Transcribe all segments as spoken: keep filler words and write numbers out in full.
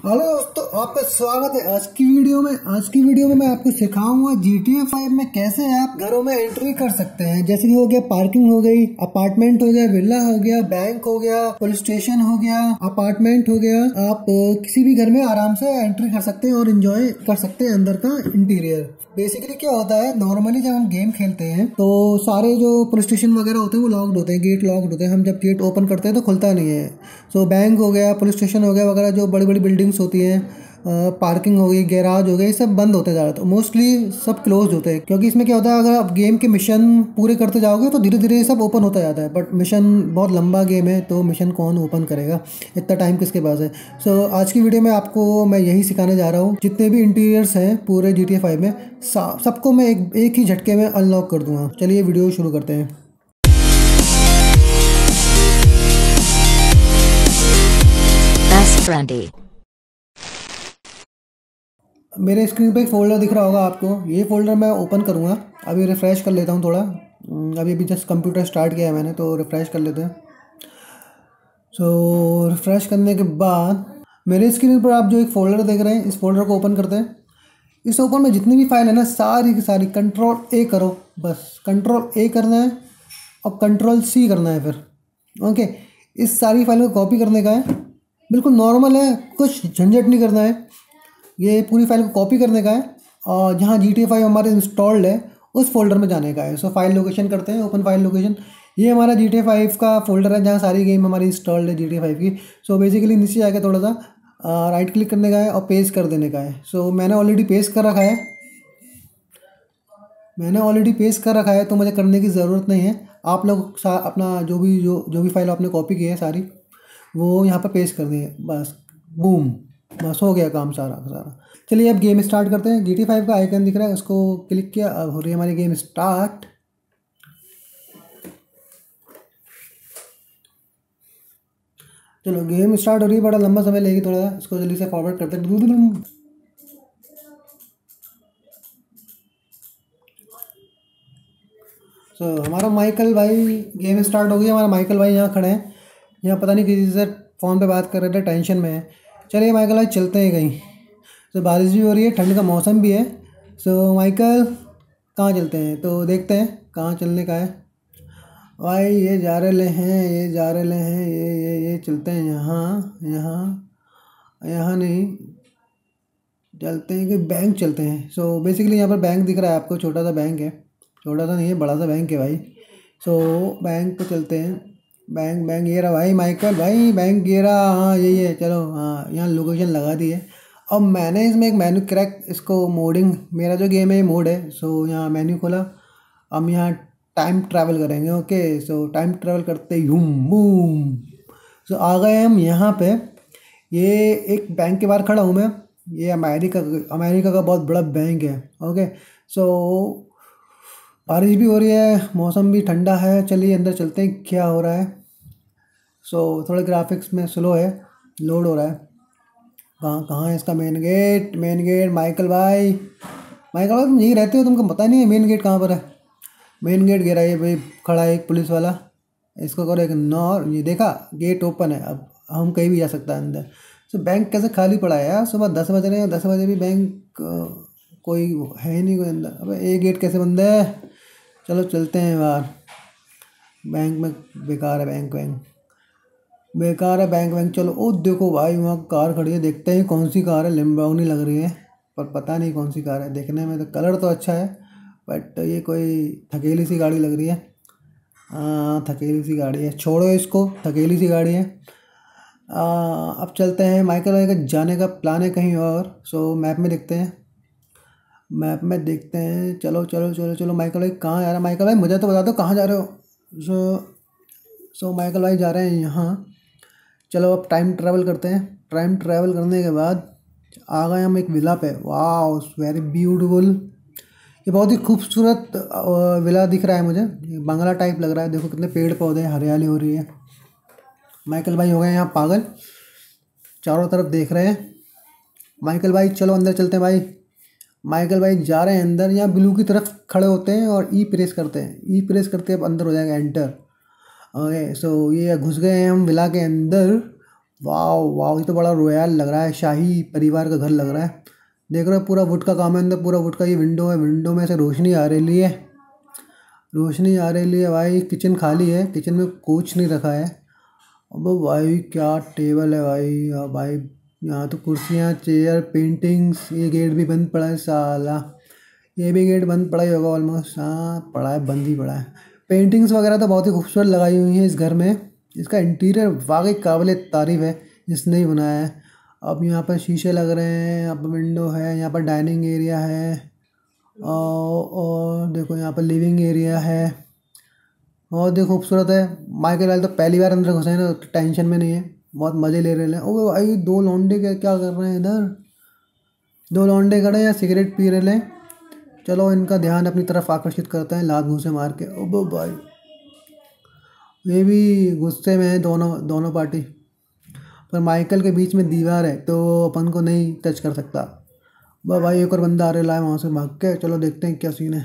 Hello दोस्तों, आपका स्वागत है आज की वीडियो में। आज की वीडियो में मैं आपको सिखाऊंगा जी टी ए फाइव में कैसे आप घरों में एंट्री कर सकते हैं। जैसे कि हो गया पार्किंग हो गई, अपार्टमेंट हो गया, विला हो गया, बैंक हो गया, पुलिस स्टेशन हो गया, अपार्टमेंट हो गया। आप किसी भी घर में आराम से एंट्री कर सकते हैं और एंजॉय कर सकते हैं अंदर का इंटीरियर। बेसिकली क्या होता है, नॉर्मली जब हम गेम खेलते हैं तो सारे जो पुलिस स्टेशन वगैरह होते हैं वो लॉक्ड होते हैं, गेट लॉक्ड होते हैं। हम जब गेट ओपन करते हैं तो खुलता नहीं है। सो बैंक हो गया, पुलिस स्टेशन हो गया वगैरह, जो बड़ी बड़ी बिल्डिंग्स होती हैं, पार्किंग हो गई, गैराज हो गए, ये सब बंद होते जा रहे हैं। तो मोस्टली सब क्लोज होते हैं, क्योंकि इसमें क्या होता है, अगर आप गेम के मिशन पूरे करते जाओगे तो धीरे धीरे सब ओपन होता जाता है। बट मिशन बहुत लंबा गेम है तो मिशन कौन ओपन करेगा, इतना टाइम किसके पास है। सो so, आज की वीडियो में आपको मैं यही सिखाने जा रहा हूँ। जितने भी इंटीरियर्स हैं पूरे जी टी ए फाइव में सबको मैं एक एक ही झटके में अनलॉक कर दूंगा। चलिए वीडियो शुरू करते हैं। मेरे स्क्रीन पे एक फ़ोल्डर दिख रहा होगा आपको। ये फ़ोल्डर मैं ओपन करूँगा। अभी रिफ़्रेश कर लेता हूँ थोड़ा। अभी अभी जस्ट कंप्यूटर स्टार्ट किया है मैंने, तो रिफ़्रेश कर लेते हैं। सो रिफ़्रेश करने के बाद मेरे स्क्रीन पर आप जो एक फ़ोल्डर देख रहे हैं, इस फोल्डर को ओपन करते हैं। इस ओपन में जितनी भी फाइल है ना, सारी की सारी कंट्रोल ए करो। बस कंट्रोल ए करना है और कंट्रोल सी करना है फिर। ओके, इस सारी फाइल को कॉपी करने का है। बिल्कुल नॉर्मल है, कुछ झंझट नहीं करना है। ये पूरी फाइल को कॉपी करने का है और जहाँ जी टी ए फाइव हमारे इंस्टॉल्ड है उस फोल्डर में जाने का है। सो फाइल लोकेशन करते हैं, ओपन फाइल लोकेशन। ये हमारा जी टी ए फाइव का फोल्डर है जहाँ सारी गेम हमारी इंस्टॉल्ड है जी टी ए फाइव की। सो बेसिकली नीचे जाके थोड़ा सा राइट क्लिक करने का है और पेस्ट कर देने का है। सो मैंने ऑलरेडी पेस्ट कर रखा है मैंने ऑलरेडी पेस्ट कर रखा है तो मुझे करने की ज़रूरत नहीं है। आप लोग अपना जो भी जो जो भी फाइल आपने कॉपी की है सारी, वो यहाँ पर पेस्ट कर दिए। बस बूम, बस हो गया काम सारा सारा। चलिए अब गेम स्टार्ट करते हैं। जी टी ए फाइव का आइकन दिख रहा है, उसको क्लिक किया, अब हो रही है हमारी गेम स्टार्ट। चलो गेम स्टार्ट हो रही है, बड़ा लंबा समय लेगी थोड़ा सा। इसको जल्दी से फॉरवर्ड करते हैं। सो so, हमारा माइकल भाई, गेम स्टार्ट हो गई। हमारा माइकल भाई यहाँ खड़े हैं। यहाँ पता नहीं किसी से फ़ोन पे बात कर रहे थे, टेंशन में है। चलिए माइकल भाई चलते हैं कहीं। तो बारिश भी हो रही है, ठंड का मौसम भी है। सो माइकल कहाँ चलते हैं, तो देखते हैं कहाँ चलने का है। भाई ये जा रहे हैं, ये जा रहे हैं, ये ये ये चलते हैं यहाँ यहाँ यहाँ नहीं, चलते हैं कि बैंक चलते हैं। सो बेसिकली यहाँ पर बैंक दिख रहा है आपको, छोटा सा बैंक है। छोटा सा नहीं है, बड़ा सा बैंक है भाई। सो बैंक पे चलते हैं। बैंक बैंक ये रहा भाई माइकल भाई, बैंक ये रहा। हाँ यही है, चलो। हाँ यहाँ लोकेशन लगा दी है। अब मैंने इसमें एक मेन्यू क्रैक, इसको मोडिंग, मेरा जो गेम है ये मोड है। सो यहाँ मेन्यू खोला। हम यहाँ टाइम ट्रैवल करेंगे। ओके, सो टाइम ट्रैवल करते ही बूम बूम। सो आ गए हम यहाँ पे। ये एक बैंक के बाहर खड़ा हूँ मैं। ये अमेरिका अमेरिका का बहुत बड़ा बैंक है। ओके, सो बारिश भी हो रही है, मौसम भी ठंडा है। चलिए अंदर चलते हैं, क्या हो रहा है। सो so, थोड़े ग्राफिक्स में स्लो है, लोड हो रहा है। कहाँ कहाँ है इसका main gate? Main gate Michael भाई, माइकल भाई तुम यहीं रहते हो, तुमको पता नहीं है मेन गेट कहाँ पर है? मेन गेट गिरा है भाई, खड़ा है एक पुलिस वाला। इसको करो इग्नोर। ये देखा, गेट ओपन है, अब हम कहीं भी जा सकता है अंदर। सो so, बैंक कैसे खाली पड़ा है यार? सुबह दस बज रहे हैं, दस बजे भी बैंक कोई है ही नहीं कोई अंदर। अब ये गेट कैसे बंद है? चलो चलते हैं बाहर। बैंक में बेकार है, बैंक बैंक बेकार है, बैंक बैंक चलो। ओ देखो भाई, वहाँ कार खड़ी है, देखते हैं कौन सी कार है। लैम्बोर्गिनी लग रही है पर पता नहीं कौन सी कार है। देखने में तो कलर तो अच्छा है, बट ये कोई थकेली सी गाड़ी लग रही है। हाँ थकेली सी गाड़ी है, छोड़ो इसको, थकेली सी गाड़ी है। आ, अब चलते हैं। माइकल भाई का जाने का प्लान है कहीं और। सो मैप में देखते हैं, मैप में देखते हैं। चलो चलो चलो चलो। माइकल भाई कहाँ जा रहे हैं? माइकल भाई मुझे तो बता दो कहाँ जा रहे हो। सो सो माइकल भाई जा रहे हैं यहाँ। चलो अब टाइम ट्रैवल करते हैं। टाइम ट्रैवल करने के बाद आ गए हम एक विला पे। वाह वेरी ब्यूटीफुल। ये बहुत ही खूबसूरत विला दिख रहा है मुझे, बंगला टाइप लग रहा है। देखो कितने पेड़ पौधे हैं, हरियाली हो रही है। माइकल भाई हो गए यहाँ पागल, चारों तरफ देख रहे हैं। माइकल भाई चलो अंदर चलते हैं भाई। माइकल भाई जा रहे हैं अंदर। यहाँ ब्लू की तरफ खड़े होते हैं और ई प्रेस करते हैं। ई प्रेस करते अब अंदर हो जाएगा एंटर। ओके, सो ये घुस गए हैं हम विला के अंदर। वाह वाह, ये तो बड़ा रॉयल लग रहा है, शाही परिवार का घर लग रहा है। देख रहे हो पूरा वुड का काम है अंदर, पूरा वुड का। ये विंडो है, विंडो में से रोशनी आ रही है, रोशनी आ रही है भाई। किचन खाली है, किचन में कुछ नहीं रखा है। अब भाई क्या टेबल है भाई। हाँ भाई, यहाँ तो कुर्सियाँ, चेयर, पेंटिंग्स। ये गेट भी बंद पड़ा है साला, ये भी गेट बंद पड़ा ही होगा ऑलमोस्ट। हाँ पड़ा है, बंद ही पड़ा है। पेंटिंग्स वगैरह तो बहुत ही खूबसूरत लगाई हुई हैं इस घर में। इसका इंटीरियर वाकई काबिल तारीफ है, जिसने ही बनाया है। अब यहाँ पर शीशे लग रहे हैं, यहाँ पर विंडो है, यहाँ पर डाइनिंग एरिया है, और, और देखो यहाँ पर लिविंग एरिया है। बहुत ही खूबसूरत है। माइकल वाले तो पहली बार अंदर घुसे हैं ना, तो टेंशन में नहीं है, बहुत मज़े ले रहे हैं। ओ भाई दो लौंडे क्या क्या कर रहे हैं इधर, दो लौंडे खड़े हैं, सिगरेट पी रहे हैं। चलो इनका ध्यान अपनी तरफ आकर्षित करते हैं लात घूंसे मार के। ओ भाई ये भी गुस्से में है, दोनों दोनों पार्टी। पर माइकल के बीच में दीवार है तो अपन को नहीं टच कर सकता। बा भाई एक और बंदा आ रहा है वहाँ से भाग के। चलो देखते हैं क्या सीन है।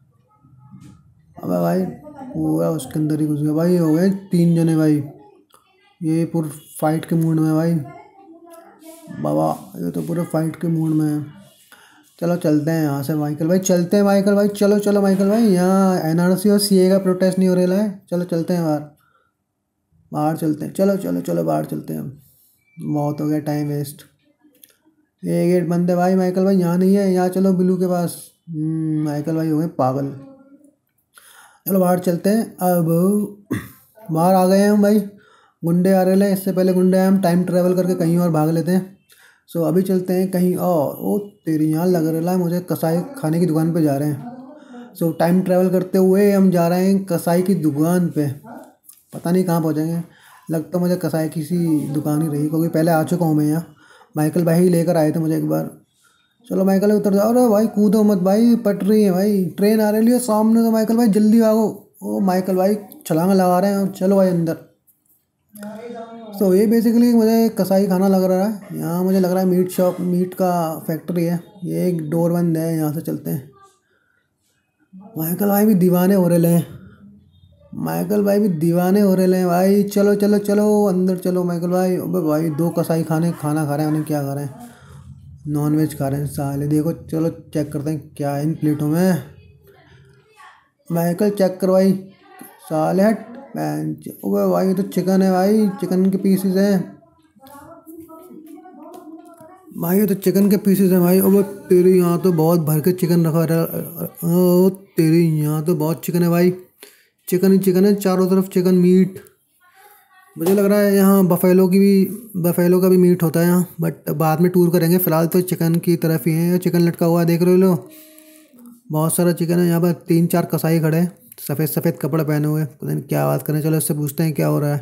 अबे भाई पूरा उसके अंदर ही घुस गया भाई। हो गए तीन जने भाई, ये पूरे फाइट के मूड में है भाई। बाबा ये तो पूरे फाइट के मूड में है। चलो चलते हैं यहाँ से माइकल भाई, चलते हैं माइकल भाई। चलो चलो माइकल भाई, यहाँ एनआरसी और सीए का प्रोटेस्ट नहीं हो रहा है। चलो चलते हैं बाहर, बाहर चलते हैं। चलो चलो चलो बाहर चलते हैं। बहुत हो गया टाइम वेस्ट। ये गेट बंद है भाई। माइकल भाई यहाँ नहीं है, यहाँ चलो ब्लू के पास। माइकल भाई हो गए पागल। चलो बाहर चलते हैं। अब बाहर आ गए हैं हम भाई, गुंडे आ रहे हैं। इससे पहले गुंडे आए, हम टाइम ट्रेवल करके कहीं और भाग लेते हैं। सो अभी चलते हैं कहीं और। ओ तेरी यहाँ लग रहा है मुझे कसाई खाने की दुकान पे जा रहे हैं। सो टाइम ट्रेवल करते हुए हम जा रहे हैं कसाई की दुकान पे। पता नहीं कहाँ पहुँचेंगे, लगता तो मुझे कसाई की सी दुकान ही रही, क्योंकि पहले आ चुका हूँ मैं यहाँ। माइकल भाई ही लेकर आए थे मुझे एक बार। चलो माइकल उतर जाओ। अरे भाई कूदो मत भाई, पटरी है भाई, ट्रेन आ रही है सामने। तो माइकल भाई जल्दी भागो। ओ माइकल भाई छलांग लगा रहे हैं। चलो भाई अंदर। तो ये बेसिकली मुझे कसाई खाना लग रहा है। यहाँ मुझे लग रहा है मीट शॉप, मीट का फैक्ट्री है। ये एक डोर बंद है, यहाँ से चलते हैं। माइकल भाई भी दीवाने हो रहे हैं, माइकल भाई भी दीवाने हो रहे हैं भाई। चलो चलो चलो अंदर चलो माइकल भाई। अबे भाई दो कसाई खाने खाना खा रहे हैं, उन्हें क्या खा रहे हैं, नॉन वेज खा रहे हैं साले। देखो चलो चेक करते हैं क्या है इन प्लेटों में। माइकल चेक कर भाई, साले हट। ओए भाई ये तो चिकन है भाई, चिकन के पीसेस हैं भाई, ये तो चिकन के पीसेस हैं भाई। ओए तेरे यहाँ तो बहुत भर के चिकन रखा है। ओ तेरे यहाँ तो बहुत चिकन है भाई, चिकन ही चिकन है चारों तरफ, चिकन मीट। मुझे लग रहा है यहाँ बफेलो की भी, बफेलो का भी मीट होता है यहाँ, बट बाद में टूर करेंगे। फ़िलहाल तो चिकन की तरफ ही है। चिकन लटका हुआ देख रहे हो लो, बहुत सारा चिकन है। यहाँ पर तीन चार कसाई खड़े हैं, सफ़ेद सफ़ेद कपड़े पहने हुए, पता नहीं क्या बात करें। चलो इससे पूछते हैं क्या हो रहा है।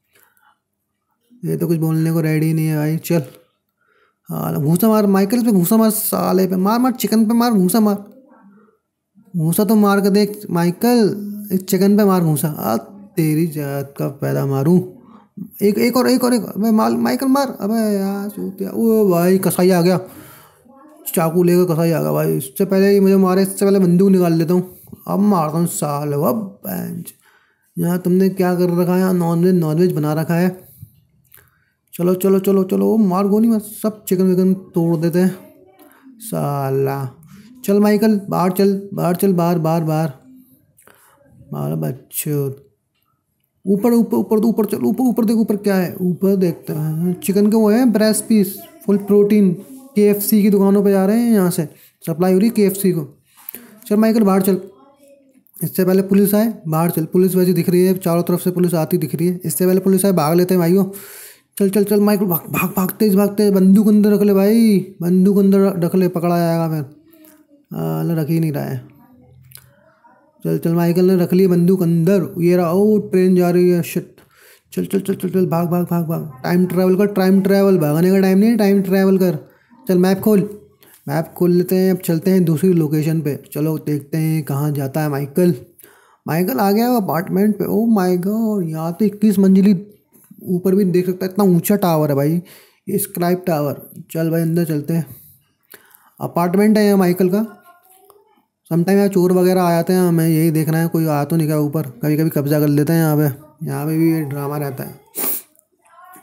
ये तो कुछ बोलने को रेडी नहीं है भाई। चल हाँ घूसा मार माइकल पे, घूसा मार साले पे, मार मार चिकन पे मार, घूसा मार, घूसा तो मार के देख माइकल, इस चिकन पे मार घूसा। आ तेरी जात का पैदा मारूं। एक एक और एक और एक अबे माल माइकल मार। अबे यार सूतिया। ओ भाई कसाई आ गया, चाकू लेकर कसाई आ गया भाई। इससे पहले ही मुझे मारे, इससे पहले बंदूक निकाल लेता हूँ। अब मारता हूँ साल। अब बेंच यहाँ तुमने क्या कर रखा है, यहाँ नॉनवेज नॉनवेज बना रखा है। चलो चलो चलो चलो मार गोली मार, सब चिकन विकन तोड़ देते हैं साला। चल माइकल बाहर चल, बाहर चल, बाहर बाहर बाहर बाहर बच्चों। ऊपर ऊपर ऊपर तो ऊपर चल, ऊपर ऊपर देख, ऊपर क्या है, ऊपर देखते हैं। चिकन के वो है breast piece, full protein. KFC की दुकानों पे जा रहे हैं, यहाँ से सप्लाई हो रही है केएफसी को। चल माइकल बाहर चल, इससे पहले पुलिस आए। बाहर चल, पुलिस वैसे दिख रही है, चारों तरफ से पुलिस आती दिख रही है। इससे पहले पुलिस आए, भाग लेते हैं भाइयों। चल चल चल माइकल भाग भाग भागते भागते। बंदूक अंदर रख ले भाई, बंदूक अंदर रख ले, पकड़ा जाएगा फिर। अल्लाह रख ही नहीं रहा है। चल चल माइकल ने रख ली बंदूक अंदर। ये रहा, ओ ट्रेन जा रही है, शिट। चल चल चल चल चल भाग भाग भाग भाग। टाइम ट्रैवल कर, टाइम ट्रैवल, भागने का टाइम नहीं है, टाइम ट्रैवल कर। चल मैप खोल, मैप खोल लेते हैं। अब चलते हैं दूसरी लोकेशन पे। चलो देखते हैं कहाँ जाता है माइकल। माइकल आ गया अपार्टमेंट पे। ओ माय गॉड, यहाँ तो इक्कीस मंजिली ऊपर भी देख सकता है, इतना ऊंचा टावर है भाई, ये स्क्राइब टावर। चल भाई अंदर चलते हैं। अपार्टमेंट है यहाँ माइकल का। समटाइम यहाँ चोर वगैरह आ जाते हैं, हमें यही देखना है कोई आ तो नहीं क्या ऊपर। कभी कभी कब्जा कर लेते हैं यहाँ पे, यहाँ पे भी ये ड्रामा रहता है।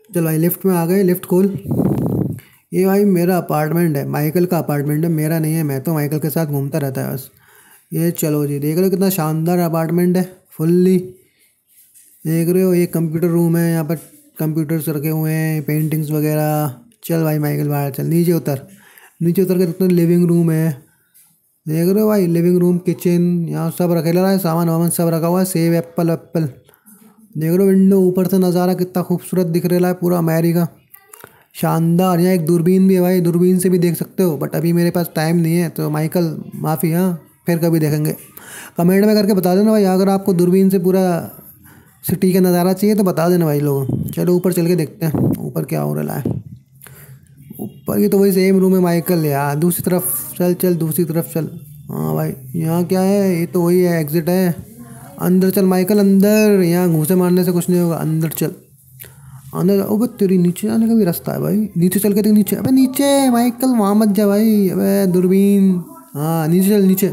चल भाई लिफ्ट में आ गए, लिफ्ट खोल। ये भाई मेरा अपार्टमेंट है, माइकल का अपार्टमेंट है, मेरा नहीं है। मैं तो माइकल के साथ घूमता रहता है बस। ये चलो जी, देख रहे हो कितना शानदार अपार्टमेंट है, फुल्ली। देख रहे हो ये कंप्यूटर रूम है, यहाँ पर कंप्यूटर्स रखे हुए हैं, पेंटिंग्स वगैरह। चल भाई माइकल बाहर चल, नीचे उतर। नीचे उतर के कितना लिविंग रूम है, देख रहे हो भाई, लिविंग रूम, किचन, यहाँ सब रखे ला है, सामान वामान सब रखा हुआ है। सेब एप्पल एप्पल, देख रहे हो विंडो ऊपर से नज़ारा कितना खूबसूरत दिख रहा है, पूरा अमेरिका, शानदार। यहाँ एक दूरबीन भी है भाई, दूरबीन से भी देख सकते हो, बट अभी मेरे पास टाइम नहीं है तो माइकल माफ़ी, हाँ फिर कभी देखेंगे। कमेंट में करके बता देना भाई, अगर आपको दूरबीन से पूरा सिटी का नज़ारा चाहिए तो बता देना भाई लोग। चलो ऊपर चल के देखते हैं ऊपर क्या हो रहा है। ऊपर की तो वही सेम रूम है माइकल यार, दूसरी तरफ चल, चल दूसरी तरफ चल। हाँ भाई यहाँ क्या है, ये तो वही है, एग्जिट है। अंदर चल माइकल, अंदर। यहाँ घूसे मारने से कुछ नहीं होगा, अंदर चल अंदर। ओ तेरी नीचे जाने का भी रास्ता है भाई, नीचे चल के देख नीचे। अबे नीचे माइकल, वहाँ मत जा भाई, अबे दूरबीन। हाँ नीचे चल, नीचे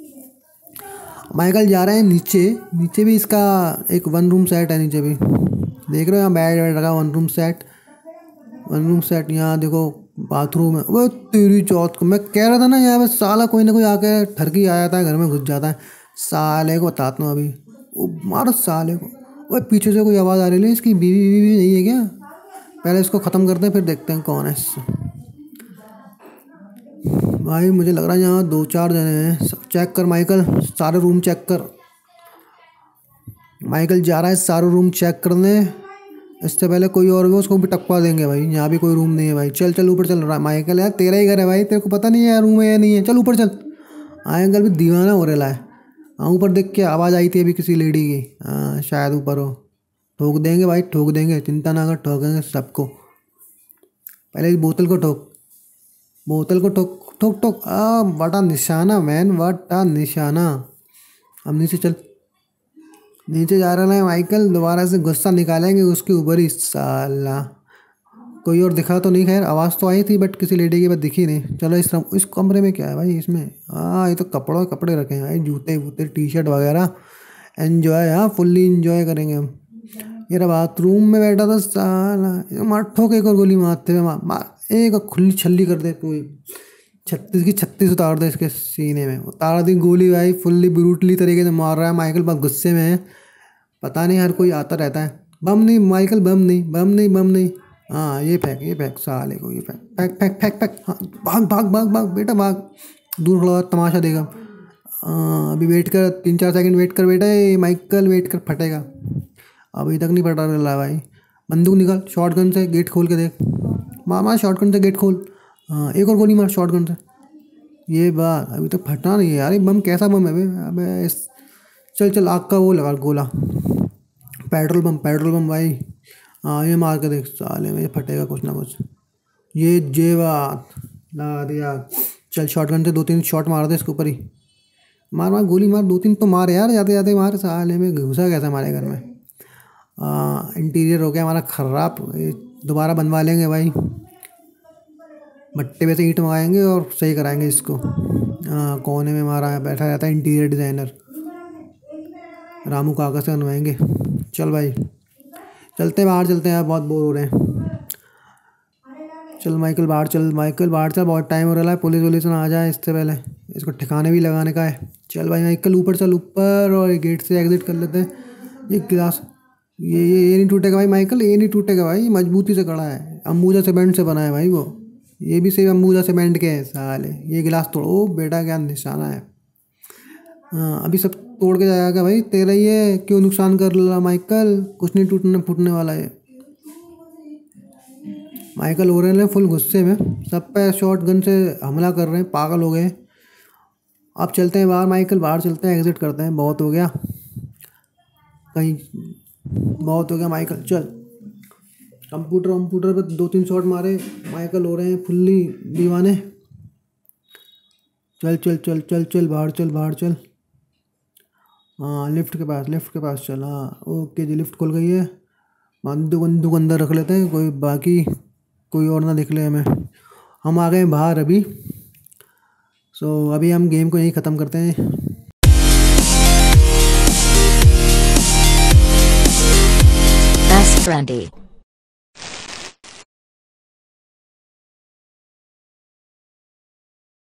माइकल जा रहे हैं नीचे। नीचे भी इसका एक वन रूम सेट है, नीचे भी देख रहे हो, यहाँ बेड वेड रखा, one room set, one room set. यहाँ देखो बाथरूम है। वो तेरी चौथ को मैं कह रहा था ना, यहाँ पे साला कोई ना कोई आके ठरकी आ जाता है, घर में घुस जाता है। साले को बताता हूँ अभी, वो मारो साले को। वो पीछे से कोई आवाज़ आ रही है, इसकी बीवी बीवी नहीं है क्या? पहले इसको ख़त्म करते हैं फिर देखते हैं कौन है इससे। भाई मुझे लग रहा है यहाँ दो चार जने हैं। चेक कर माइकल, सारे रूम चेक कर। माइकल जा रहा है सारे रूम चेक करने, इससे पहले कोई और भी उसको भी टपका देंगे भाई। यहाँ भी कोई रूम नहीं है भाई। चल चल ऊपर चल रहा है माइकल, यार तेरा ही घर है भाई, तेरे को पता नहीं है यार रूम है या नहीं है। चल ऊपर चल। माइकल भी दीवाना हो रहा है। हाँ ऊपर देख के आवाज़ आई थी अभी किसी लेडी की, हाँ शायद ऊपर हो। ठोक देंगे भाई, ठोक देंगे, चिंता ना कर, ठोकेंगे सबको। पहले इस बोतल को ठोक, बोतल को ठोक ठोक ठोक। आ बड़ा निशाना मैन, बड़ा निशाना। अब नीचे चल, नीचे जा रहा है माइकल। दोबारा से गुस्सा निकालेंगे उसके ऊपर ही साला। कोई और दिखा तो नहीं, खैर आवाज़ तो आई थी बट किसी लेडी की बात दिखी नहीं। चलो इस इस कमरे में क्या है भाई, इसमें हाँ ये तो कपड़ों कपड़े रखे हैं भाई, जूते वूते टी शर्ट वगैरह। एन्जॉय, हाँ फुल्ली इन्जॉय करेंगे हम। ये रहा बाथरूम में बैठा था साला, मार ठोक एक और गोली मारते हुए, मार एक खुली छल्ली कर दे पूरी, छत्तीस की छत्तीस उतार दे इसके सीने में। उतार दी गोली भाई, फुल्ली ब्रूटली तरीके से मार रहा है माइकल। बहुत गुस्से में है, पता नहीं हर कोई आता रहता है। बम नहीं माइकल, बम नहीं, बम नहीं, बम नहीं। हाँ ये फेंक, ये फेंक साले को, ये फेंक फेंक फेंक फेंक फेंक। हाँ भाग भाग भाग भाग बेटा भाग, दूर खड़ा तमाशा देगा। अभी वेट कर, तीन चार सेकंड वेट कर बेटा, ये माइकल वेट कर, फटेगा। अभी तक नहीं फटा रहा भाई। बंदूक निकाल, शॉर्ट गन से गेट खोल के देख। मार मार शॉर्ट गन से गेट खोल। हाँ एक और गोली मार शॉर्ट गन से। ये बात अभी तो फटा नहीं है यार, ये बम कैसा बम है भाई? अबे चल चल आग का वो लगा गोला, पेट्रोल बम, पेट्रोल बम भाई। हाँ ये मार के देख साले में, ये फटेगा कुछ ना कुछ। ये जे बात ला दिया। चल शॉटगन से दो तीन शॉट मार दे इसके ऊपर ही, मार मार गोली मार, दो तीन तो मार यार, जाते जाते मार। साले में घुसा कैसा हमारे घर में। इंटीरियर हो गया हमारा ख़राब, दोबारा बनवा लेंगे भाई। भट्टे पे से ईंट मंगाएंगे और सही कराएंगे इसको। हाँ कोने में हमारा बैठा रहता है इंटीरियर डिज़ाइनर, रामू काका से बनवाएंगे। चल भाई चलते हैं बाहर, चलते हैं यार, बहुत बोर हो रहे हैं। चल माइकल बाहर चल, माइकल बाहर चल, बहुत टाइम हो रहा है, पुलिस वुलिस ना आ जाए इससे पहले। इसको ठिकाने भी लगाने का है। चल भाई माइकल ऊपर चल, ऊपर, और गेट से एग्जिट कर लेते हैं। ये गिलास, ये ये ये नहीं टूटेगा भाई माइकल, ये नहीं टूटेगा भाई, मजबूती से खड़ा है, अंबुजा सीमेंट से बना है भाई वो। ये भी सेम अंबुजा सीमेंट के है साले। ये गिलास तोड़ो बेटा, क्या निशाना है। हाँ अभी सब तोड़ के जाएगा भाई, तेरा ही है, क्यों नुकसान कर रहा माइकल? कुछ नहीं टूटने फूटने वाला है। माइकल हो रहे हैं फुल गुस्से में, सब पे शॉट गन से हमला कर रहे हैं, पागल हो गए। अब चलते हैं बाहर माइकल, बाहर चलते हैं, एग्जिट करते हैं, बहुत हो गया कहीं, बहुत हो गया माइकल। चल कंप्यूटर वम्प्यूटर पे दो तीन शॉट मारे, माइकल हो रहे हैं फुल्ली दीवाने। चल चल चल चल चल बाहर चल, बाहर चल। हाँ लिफ्ट के पास, लिफ्ट के पास चल। हाँ ओके जी, लिफ्ट खुल गई है। बंदूक बंदूक अंदर रख लेते हैं, कोई बाकी कोई और ना दिख ले हमें। हम आ गए बाहर अभी। सो अभी हम गेम को यहीं ख़त्म करते हैं। Best friendy.